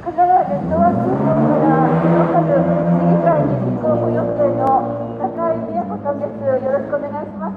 神奈川ネットワーク空港からローカル市議会に立候補予定の中井美和子さんです。よろしくお願いします。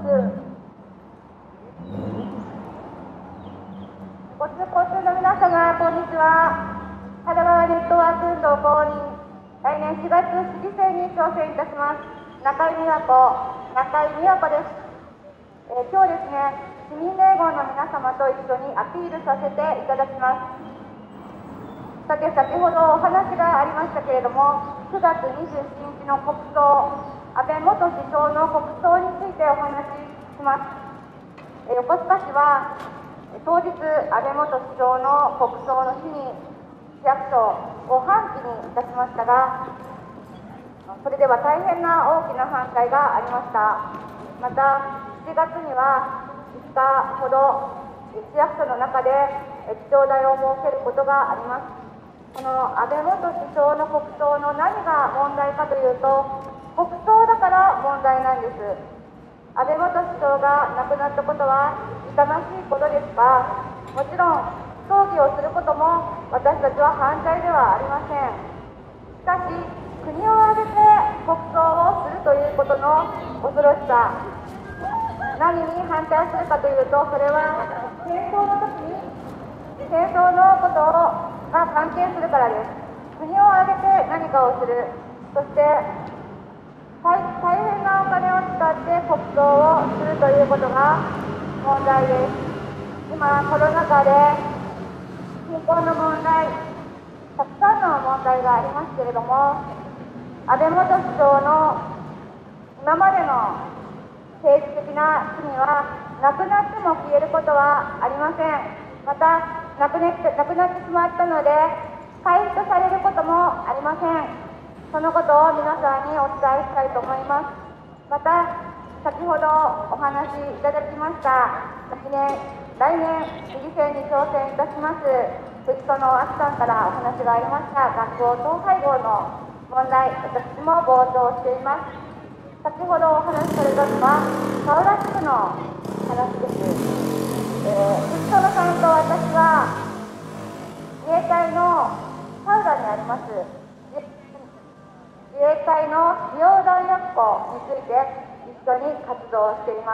交通の皆様、こんにちは。神奈川ネットワーク運動公認、来年4月市議選に挑戦いたします。中井美和子です。今日ですね、市民連合の皆様と一緒にアピールさせていただきます。さて、先ほどお話がありましたけれども、9月27日の国葬、安倍元首相の国葬についてお話しします。横須賀市は当日、安倍元首相の国葬の日に市役所を半旗にいたしましたが、それでは大変な大きな反対がありました。また、7月には5日ほど市役所の中で記帳台を設けることがあります。この安倍元首相の国葬の何が問題かというと、国葬だから問題なんです。安倍元首相が亡くなったことは痛ましいことですが、もちろん葬儀をすることも私たちは反対ではありません。しかし、国を挙げて国葬をするということの恐ろしさ、何に反対するかというと、それは戦争の時に戦争のことが関係するからです。国を挙げて何かをする、そして大変なお金を使って国葬をするということが問題です。今、コロナ禍で貧困の問題、たくさんの問題がありますけれども、安倍元首相の今までの政治的な罪はなくなっても消えることはありません。また、なくなってしまったので回復されることもありません。そのことを皆さんにお伝えしたいと思います。また、先ほどお話しいただきました来年市議選に挑戦いたします藤園亜紀さんからお話がありました学校統廃合の問題、私も冒頭しています。先ほどお話しされたのは田浦地区の話です。藤園さんと私は自衛隊の田浦にあります自衛隊の使用弾薬庫について一緒に活動しています。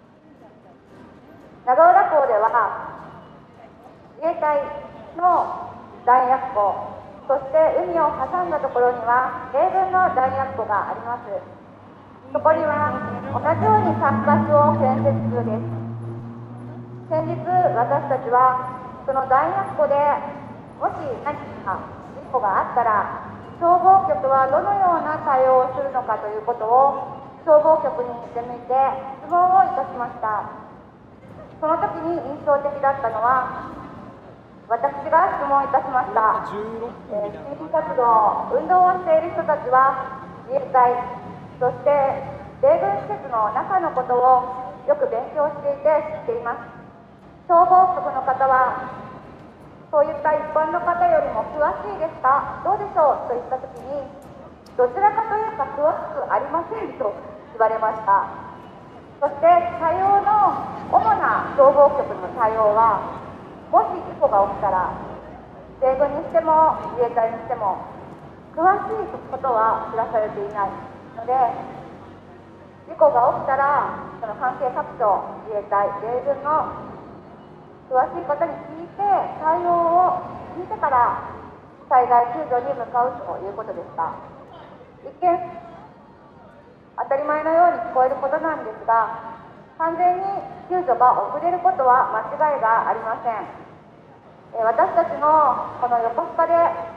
長浦港では自衛隊の弾薬庫、そして海を挟んだところには米軍の弾薬庫があります。そこには同じように3カ所を建設中です。先日、私たちはその弾薬庫でもし何か事故があったら、消防局はどのような対応をするのかということを消防局に出向いて質問をいたしました。その時に印象的だったのは、私が質問いたしました。市民活動、運動をしている人たちは自衛隊、そして米軍施設の中のことをよく勉強していて知っています。消防局の方はそういった一般の方よりも詳しいですか、どうでしょうと言ったときに、どちらかというと詳しくありませんと言われました。そして対応の主な消防局の対応は、もし事故が起きたら米軍にしても自衛隊にしても詳しいことは知らされていないので、事故が起きたらその関係各所、自衛隊、米軍の詳しい方に聞いて、対応を聞いてから災害救助に向かうということでした。一見当たり前のように聞こえることなんですが、完全に救助が遅れることは間違いがありません。私たちのこの横須賀で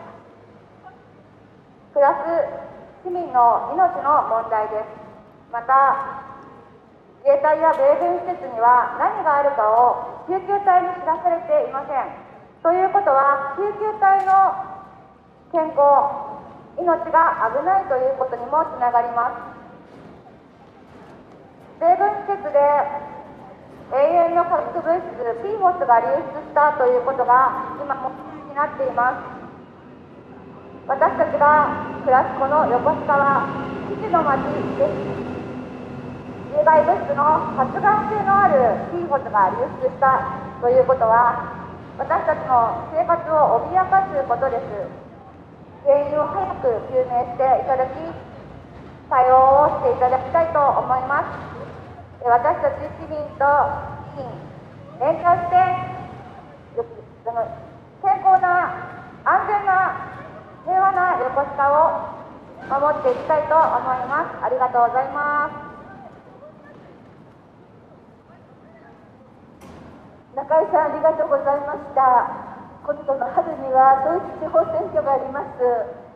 暮らす市民の命の問題です。また、自衛隊や米軍施設には何があるかを救急隊に知らされていません。ということは、救急隊の健康、命が危ないということにもつながります。米軍施設で永遠の化学物質 PFOS が流出したということが今もになっています。私たちが暮らすこの横須賀は基地の町です。有害物質の発がん性のある PFOS が流出したということは、 私たちの生活を脅かすことです。原因を早く究明していただき、対応をしていただきたいと思います。私たち市民と議員、連携して健康な、安全な、平和な横須賀を守っていきたいと思います。ありがとうございます。 中井さん、ありがとうございました。今度の春には統一地方選挙があります。